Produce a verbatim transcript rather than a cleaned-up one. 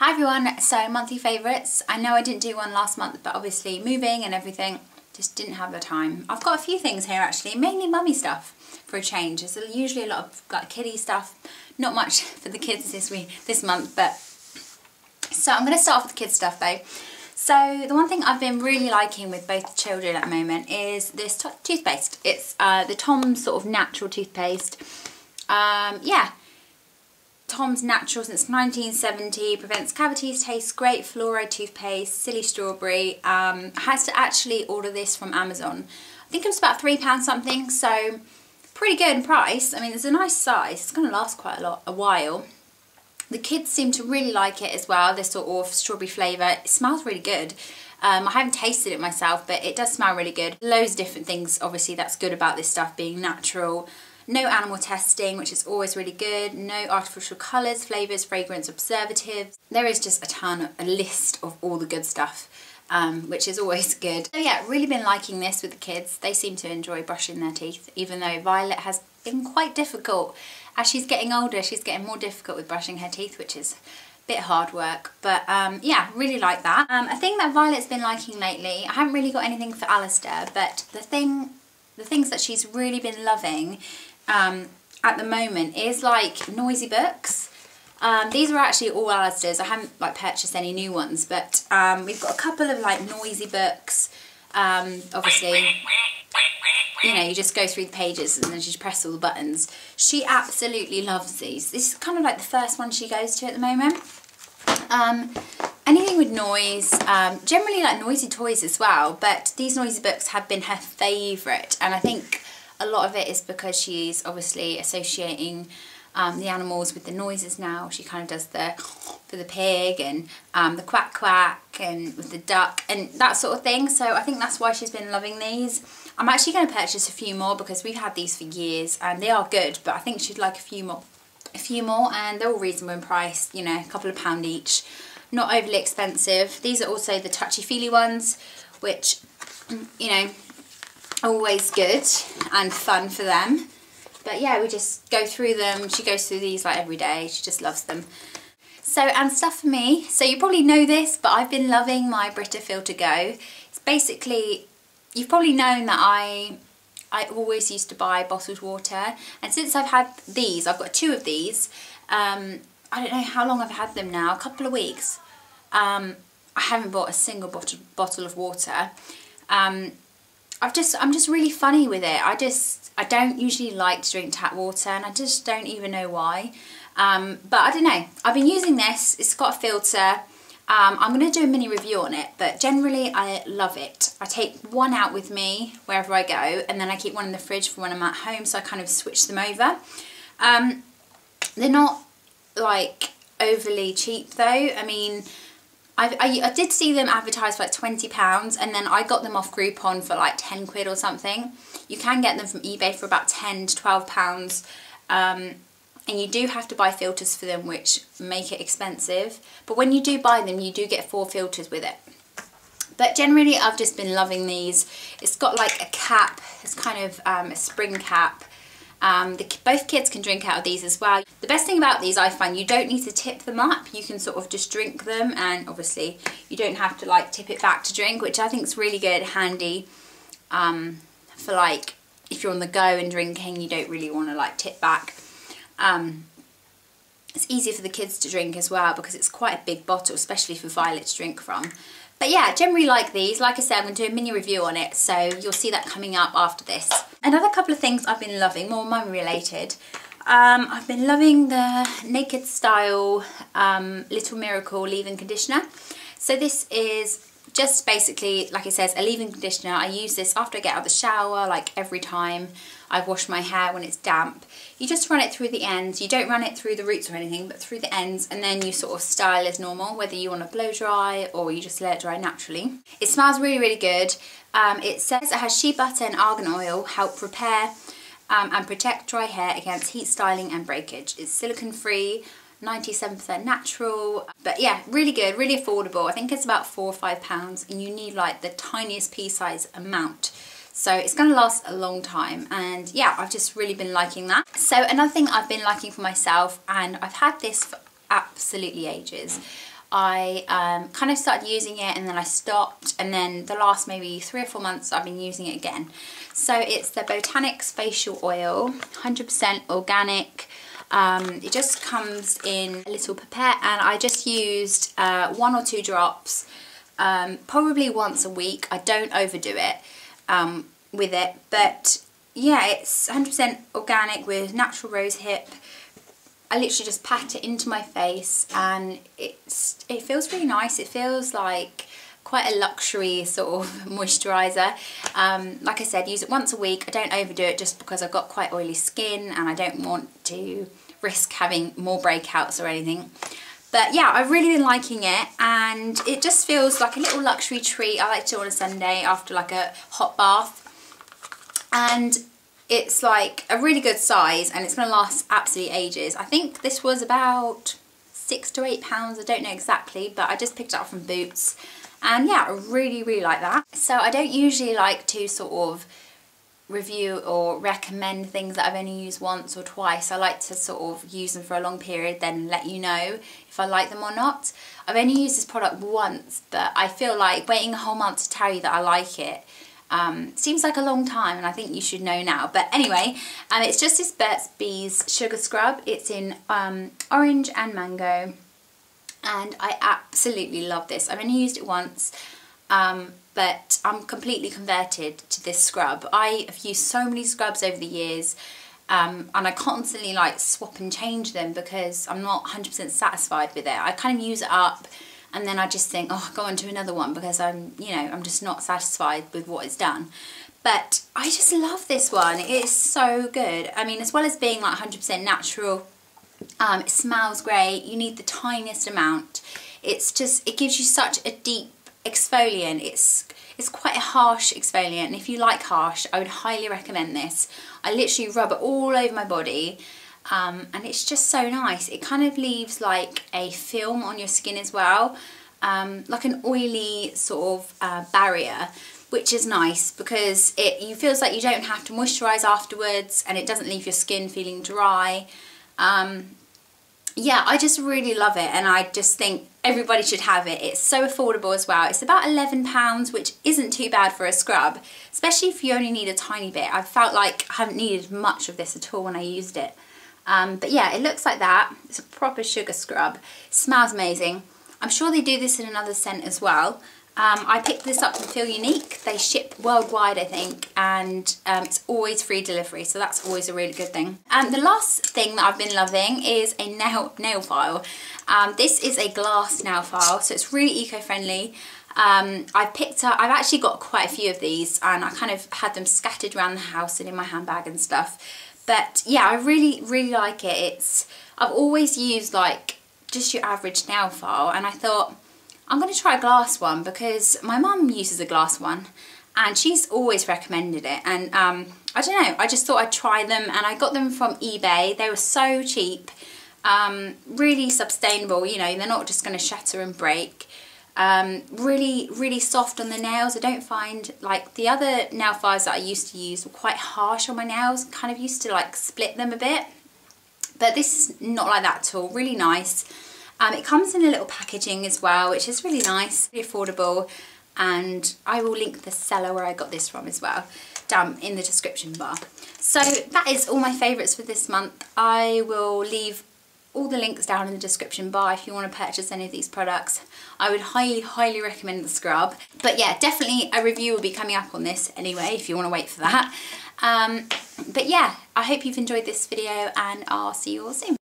Hi everyone, so monthly favourites. I know I didn't do one last month, but obviously moving and everything, just didn't have the time. I've got a few things here actually, mainly mummy stuff for a change. There's usually a lot of like kiddie stuff, not much for the kids this week, this month, but so I'm going to start off with the kids stuff though. So the one thing I've been really liking with both children at the moment is this toothpaste. It's uh, the Tom's sort of natural toothpaste. Um, yeah. Tom's Natural since nineteen seventy, prevents cavities, tastes great, fluoride toothpaste, silly strawberry. Um, I had to actually order this from Amazon. I think it was about three pounds something, so pretty good in price. I mean, it's a nice size. It's going to last quite a lot, a while. The kids seem to really like it as well, this sort of strawberry flavour. It smells really good. Um, I haven't tasted it myself, but it does smell really good. Loads of different things, obviously, that's good about this stuff being natural. No animal testing, which is always really good. No artificial colours, flavours, fragrance, or preservatives. There is just a ton, a list of all the good stuff, um, which is always good. So yeah, really been liking this with the kids. They seem to enjoy brushing their teeth, even though Violet has been quite difficult. As she's getting older, she's getting more difficult with brushing her teeth, which is a bit hard work. But um, yeah, really like that. Um, a thing that Violet's been liking lately, I haven't really got anything for Alistair, but the thing, the things that she's really been loving Um, at the moment is like noisy books. Um, these are actually all Alistair's. I haven't like purchased any new ones, but um, we've got a couple of like noisy books. Um, obviously, you know, you just go through the pages and then you just press all the buttons. She absolutely loves these. This is kind of like the first one she goes to at the moment. Um, anything with noise, um, generally like noisy toys as well, but these noisy books have been her favourite, and I think a lot of it is because she's obviously associating um, the animals with the noises now. She kind of does the for the pig and um, the quack quack and with the duck and that sort of thing. So I think that's why she's been loving these. I'm actually going to purchase a few more because we've had these for years and they are good, but I think she'd like a few more, a few more, and they're all reasonable in price. You know, a couple of pound each, not overly expensive. These are also the touchy feely ones, which you know, always good and fun for them. But yeah, we just go through them. She goes through these like every day. She just loves them. So, and stuff for me. So you probably know this, but I've been loving my Brita Filter Go. It's basically, you've probably known that I I always used to buy bottled water, and since I've had these, I've got two of these. Um, I don't know how long I've had them now, a couple of weeks. Um, I haven't bought a single bottle bottle of water. Um, I've just, I'm just really funny with it. I just, I don't usually like to drink tap water, and I just don't even know why. Um, but I don't know. I've been using this. It's got a filter. Um, I'm going to do a mini review on it, but generally I love it. I take one out with me wherever I go, and then I keep one in the fridge for when I'm at home, so I kind of switch them over. Um, they're not like overly cheap though. I mean, I, I, I did see them advertised for like twenty pounds, and then I got them off Groupon for like ten quid or something. You can get them from eBay for about ten to twelve pounds, um, and you do have to buy filters for them, which make it expensive. But when you do buy them, you do get four filters with it. But generally, I've just been loving these. It's got like a cap, it's kind of um, a spring cap. Um, the, both kids can drink out of these as well. The best thing about these, I find, you don't need to tip them up. You can sort of just drink them, and obviously you don't have to like tip it back to drink, which I think is really good, handy um, for like if you're on the go and drinking, you don't really want to like tip back. Um, it's easier for the kids to drink as well because it's quite a big bottle, especially for Violet to drink from. But yeah, generally like these. Like I said, I'm going to do a mini review on it, so you'll see that coming up after this. Another couple of things I've been loving, more mum related. Um, I've been loving the Naked Style um, Little Miracle leave-in conditioner. So this is just basically, like it says, a leave-in conditioner. I use this after I get out of the shower, like every time I wash my hair when it's damp. You just run it through the ends. You don't run it through the roots or anything, but through the ends, and then you sort of style as normal, whether you want to blow dry or you just let it dry naturally. It smells really, really good. Um, it says it has shea butter and argan oil, help repair um, and protect dry hair against heat styling and breakage. It's silicone free, ninety-seven percent natural, but yeah, really good, really affordable. I think it's about four or five pounds, and you need like the tiniest pea size amount. So it's going to last a long time, and yeah, I've just really been liking that. So another thing I've been liking for myself, and I've had this for absolutely ages, I um, kind of started using it and then I stopped, and then the last maybe three or four months I've been using it again. So it's the Botanics Facial Oil, one hundred percent organic. Um, it just comes in a little pipette, and I just used uh, one or two drops, um, probably once a week. I don't overdo it um, with it, but yeah, it's one hundred percent organic with natural rose hip. I literally just pat it into my face, and it's it feels really nice. It feels like quite a luxury sort of moisturiser. Um, like I said, use it once a week. I don't overdo it just because I've got quite oily skin and I don't want to risk having more breakouts or anything. But yeah, I've really been liking it, and it just feels like a little luxury treat. I like to do it on a Sunday after like a hot bath. And it's like a really good size, and it's going to last absolutely ages. I think this was about six to eight pounds. I don't know exactly, but I just picked it up from Boots. And yeah, I really, really like that. So I don't usually like to sort of review or recommend things that I've only used once or twice. I like to sort of use them for a long period, then let you know if I like them or not. I've only used this product once, but I feel like waiting a whole month to tell you that I like it Um, seems like a long time, and I think you should know now. But anyway, um, it's just this Burt's Bees Sugar Scrub. It's in um, orange and mango, and I absolutely love this. I've only used it once, um, but I'm completely converted to this scrub. I have used so many scrubs over the years, um, and I constantly like swap and change them because I'm not one hundred percent satisfied with it. I kind of use it up, and then I just think, oh, I'll go on to another one because I'm, you know, I'm just not satisfied with what it's done. But I just love this one. It is so good. I mean, as well as being like one hundred percent natural, um, it smells great. You need the tiniest amount. It's just, it gives you such a deep exfoliant. It's, it's quite a harsh exfoliant, and if you like harsh, I would highly recommend this. I literally rub it all over my body. Um, and it's just so nice. It kind of leaves like a film on your skin as well, um, like an oily sort of uh, barrier, which is nice because it you feels like you don't have to moisturise afterwards, and it doesn't leave your skin feeling dry. Um, yeah, I just really love it, and I just think everybody should have it. It's so affordable as well. It's about eleven pounds, which isn't too bad for a scrub, especially if you only need a tiny bit. I felt like I haven't needed much of this at all when I used it. Um, but yeah, it looks like that. It's a proper sugar scrub. It smells amazing. I'm sure they do this in another scent as well. Um, I picked this up from Feel Unique. They ship worldwide, I think, and um, it's always free delivery, so that's always a really good thing. And the last thing that I've been loving is a nail, nail file. Um, this is a glass nail file, so it's really eco-friendly. Um, I've picked up, I've actually got quite a few of these, and I kind of had them scattered around the house and in my handbag and stuff. But yeah, I really, really like it. It's, I've always used like just your average nail file, and I thought I'm going to try a glass one because my mum uses a glass one and she's always recommended it. And um, I don't know, I just thought I'd try them, and I got them from eBay. They were so cheap, um, really sustainable, you know, they're not just going to shatter and break. Um, really, really soft on the nails. I don't find, like the other nail files that I used to use were quite harsh on my nails, kind of used to like split them a bit. But this is not like that at all, really nice. Um, it comes in a little packaging as well, which is really nice, really affordable. And I will link the seller where I got this from as well, down in the description bar. So that is all my favourites for this month. I will leave all the links down in the description bar if you want to purchase any of these products. I would highly, highly recommend the scrub. But yeah, definitely a review will be coming up on this anyway, if you want to wait for that. Um, but yeah, I hope you've enjoyed this video, and I'll see you all soon.